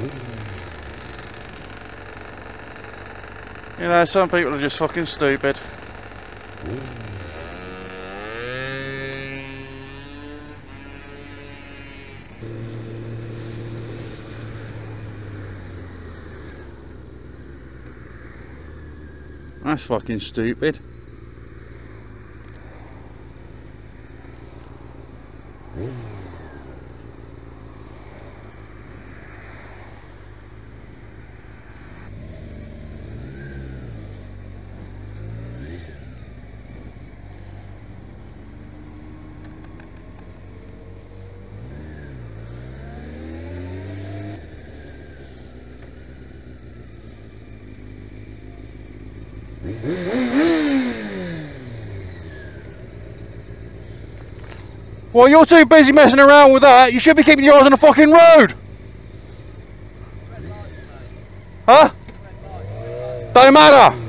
You know, some people are just fucking stupid. That's fucking stupid. Well, you're too busy messing around with that. You should be keeping your eyes on the fucking road. Huh? Don't matter.